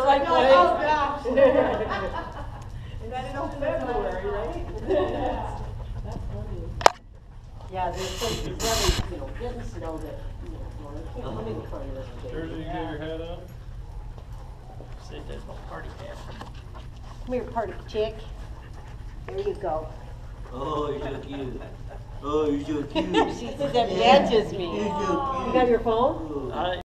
right Oh, place. gosh. And that in February, right? That's funny. Yeah, there's places really, getting snow that, well, they can't come in front of this. Jersey, you got your hat on? Said there's no party hat. Come here, party chick. There you go. Oh, you're so cute. Oh, you're so cute. She said that matches me. You're so cute. You got your phone? Oh.